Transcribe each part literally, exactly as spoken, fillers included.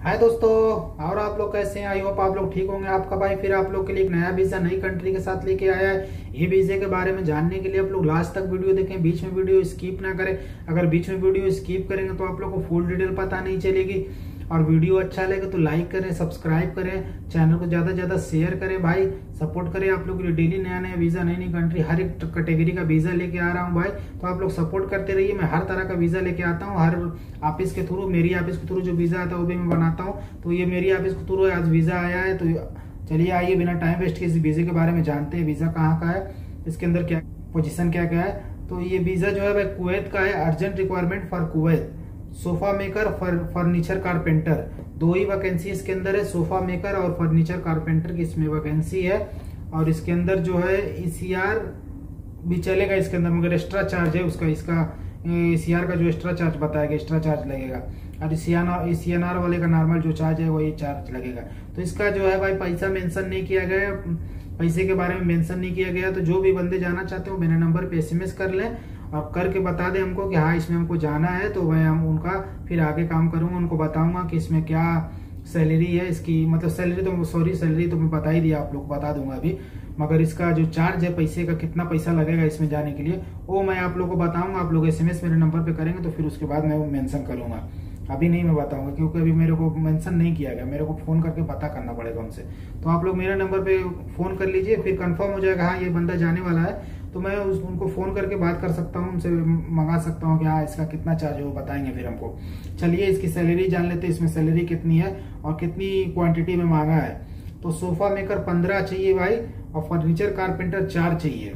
हाय दोस्तों, और आप लोग कैसे हैं? आई होप आप लोग ठीक होंगे। आपका भाई फिर आप लोग के लिए एक नया वीजा नई कंट्री के साथ लेके आया है। ये वीजे के बारे में जानने के लिए आप लोग लास्ट तक वीडियो देखें, बीच में वीडियो स्किप ना करें। अगर बीच में वीडियो स्किप करेंगे तो आप लोग को फुल डिटेल पता नहीं चलेगी। और वीडियो अच्छा लगे तो लाइक करें, सब्सक्राइब करें, चैनल को ज्यादा से ज्यादा शेयर करें भाई, सपोर्ट करें। आप लोग के लिए डेली नया नया वीजा, नई नई कंट्री, हर एक कैटेगरी का वीजा लेके आ रहा हूँ भाई। तो आप लोग सपोर्ट करते रहिए। मैं हर तरह का वीजा लेके आता हूँ, हर ऑफिस के थ्रू, मेरी ऑफिस के थ्रू जो वीजा आता है वो भी मैं बनाता हूँ। तो ये मेरी ऑफिस के थ्रू आज वीजा आया है। तो चलिए आइए बिना टाइम वेस्ट के इस वीजे के बारे में जानते हैं। वीजा कहाँ का है, इसके अंदर क्या पोजीशन क्या क्या है। तो ये वीजा जो है भाई कुवैत का है। Urgent requirement for Kuwait, sofa maker, furniture carpenter, दो ही वैकेंसी इसके अंदर है। सोफा मेकर और फर्नीचर कारपेंटर की इसमें वैकेंसी है। और इसके अंदर जो है ईसीआर भी चलेगा इसके अंदर, मगर एक्स्ट्रा चार्ज है उसका। इसका ईसीआर का जो एक्स्ट्रा चार्ज बताएगा, एक्स्ट्रा चार्ज लगेगा। और ईसीएनआर वाले का नॉर्मल जो चार्ज है वही चार्ज लगेगा। तो इसका जो है भाई पैसा मेंशन नहीं किया गया, पैसे के बारे में मेंशन नहीं किया गया। तो जो भी बंदे जाना चाहते हो मेरे नंबर पे एसएमएस कर लें और करके बता दें हमको कि हाँ इसमें हमको जाना है। तो मैं हम उनका फिर आगे काम करूंगा, उनको बताऊंगा कि इसमें क्या सैलरी है इसकी। मतलब सैलरी तो सॉरी सैलरी तो मैं बता ही दिया, आप लोग को बता दूंगा अभी। मगर इसका जो चार्ज है पैसे का, कितना पैसा लगेगा इसमें जाने के लिए, वो मैं आप लोग को बताऊंगा। आप लोग एसएमएस मेरे नंबर पे करेंगे तो फिर उसके बाद मैं वो मेंशन करूंगा। अभी नहीं मैं बताऊंगा क्योंकि अभी मेरे को मेंशन नहीं किया गया, मेरे को फोन करके पता करना पड़ेगा उनसे। तो आप लोग मेरे नंबर पे फोन कर लीजिए, फिर कंफर्म हो जाएगा हाँ ये बंदा जाने वाला है तो मैं उस, उनको फोन करके बात कर सकता हूँ, उनसे मंगा सकता हूँ कि हाँ इसका कितना चार्ज है वो बताएंगे फिर हमको। चलिए इसकी सैलरी जान लेते हैं, इसमें सैलरी कितनी है और कितनी क्वांटिटी में मांगा है। तो सोफा मेकर पंद्रह चाहिए भाई और फर्नीचर कारपेंटर चार चाहिए।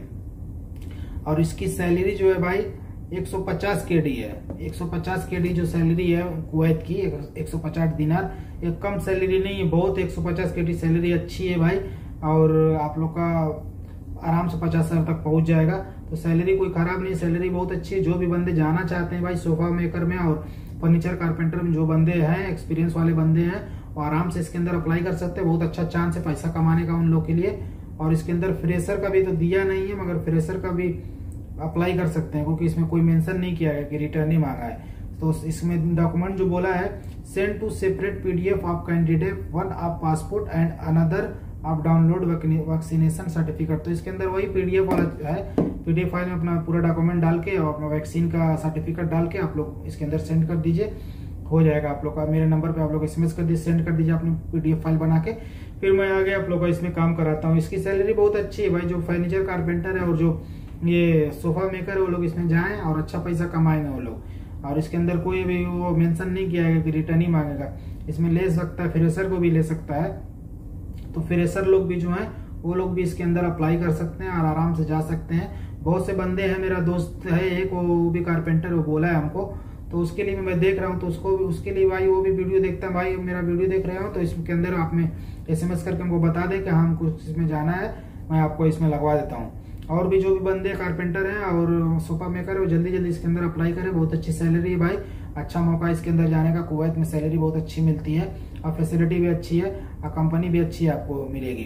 और इसकी सैलरी जो है भाई एक सौ पचास केडी है। एक सौ पचास केडी जो सैलरी है कुवैत की, एक सौ पचास दिनार। एक कम सैलरी नहीं है, बहुत। एक सौ पचास केडी सैलरी अच्छी है भाई। और आप लोग का आराम से पचास हजार तक पहुंच जाएगा। तो सैलरी कोई खराब नहीं, सैलरी बहुत अच्छी है। जो भी बंदे जाना चाहते हैं भाई सोफा मेकर में और फर्नीचर कारपेंटर में, जो बंदे हैं एक्सपीरियंस वाले बंदे हैं, वो आराम से इसके अंदर अप्लाई कर सकते हैं। बहुत अच्छा चांस है पैसा कमाने का उन लोग के लिए। और इसके अंदर फ्रेशर का भी तो दिया नहीं है, मगर फ्रेशर का भी अप्लाई कर सकते हैं क्योंकि इसमें कोई मेंशन नहीं किया गया कि रिटर्न ही मांगा है। तो इसमें डॉक्यूमेंट जो बोला है, send two separate PDF of candidate, one of passport and another आप डाउनलोड वैक्सीनेशन सर्टिफिकेट। तो इसके अंदर वही पीडीएफ वाला है। पीडीएफ फाइल में अपना पूरा डॉक्यूमेंट डाल के और अपना वैक्सीन का सर्टिफिकेट डाल के आप लोग इसके अंदर सेंड कर दीजिए, हो जाएगा आप लोग का। मेरे नंबर पे आप लोग एसएमएस कर दीजिए, सेंड कर दीजिए अपनी पीडीएफ फाइल बना के, फिर मैं आगे आप लोग का इसमें काम कराता हूँ। इसकी सैलरी बहुत अच्छी है भाई। जो फर्नीचर कारपेंटर है और जो ये सोफा मेकर है वो लोग इसमें जाएं और अच्छा पैसा कमाएंगे वो लोग। और इसके अंदर कोई भी वो मेंशन नहीं किया है कि रिटर्न ही मांगेगा। इसमें ले सकता है, फ्रेशर को भी ले सकता है। तो फ्रेशर लोग भी जो हैं वो लोग भी इसके अंदर अप्लाई कर सकते हैं और आराम से जा सकते हैं। बहुत से बंदे हैं, मेरा दोस्त है एक, वो भी कारपेंटर, वो बोला है हमको। तो उसके लिए मैं देख रहा हूँ, तो उसको भी, उसके लिए भाई वो भी वीडियो देखता है। भाई मेरा वीडियो देख रहे हो तो इसके अंदर आप में एसएमएस करके हमको बता दे कि हम कुछ इसमें जाना है, मैं आपको इसमें लगवा देता हूँ। और भी जो भी बंदे कारपेंटर हैं और सोफा मेकर है वो जल्दी जल्दी इसके अंदर अप्लाई करें। बहुत अच्छी सैलरी है भाई, अच्छा मौका इसके अंदर जाने का। कुवैत में सैलरी बहुत अच्छी मिलती है और फैसिलिटी भी अच्छी है और कंपनी भी अच्छी आपको मिलेगी।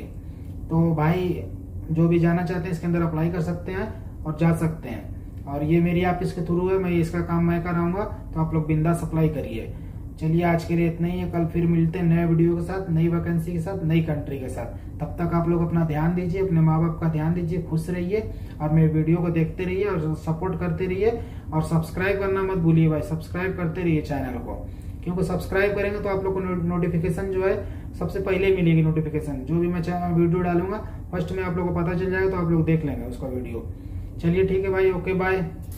तो भाई जो भी जाना चाहते हैं इसके अंदर अप्लाई कर सकते हैं और जा सकते हैं। और ये मेरी ऑफिस के थ्रू है, मैं इसका काम मैं कराऊंगा, तो आप लोग बिंदास अप्लाई करिए। चलिए आज के लिए इतना ही है, कल फिर मिलते हैं नए वीडियो के साथ, नई वैकेंसी के साथ, नई कंट्री के साथ। तब तक आप लोग अपना ध्यान दीजिए, अपने माँ बाप का ध्यान दीजिए, खुश रहिए और मेरे वीडियो को देखते रहिए और सपोर्ट करते रहिए। और सब्सक्राइब करना मत भूलिए भाई, सब्सक्राइब करते रहिए चैनल को, क्योंकि सब्सक्राइब करेंगे तो आप लोग को नोटिफिकेशन जो है सबसे पहले मिलेगी। नोटिफिकेशन जो भी मैं वीडियो डालूंगा फर्स्ट में आप लोग को पता चल जाएगा, तो आप लोग देख लेंगे उसका वीडियो। चलिए ठीक है भाई, ओके बाय।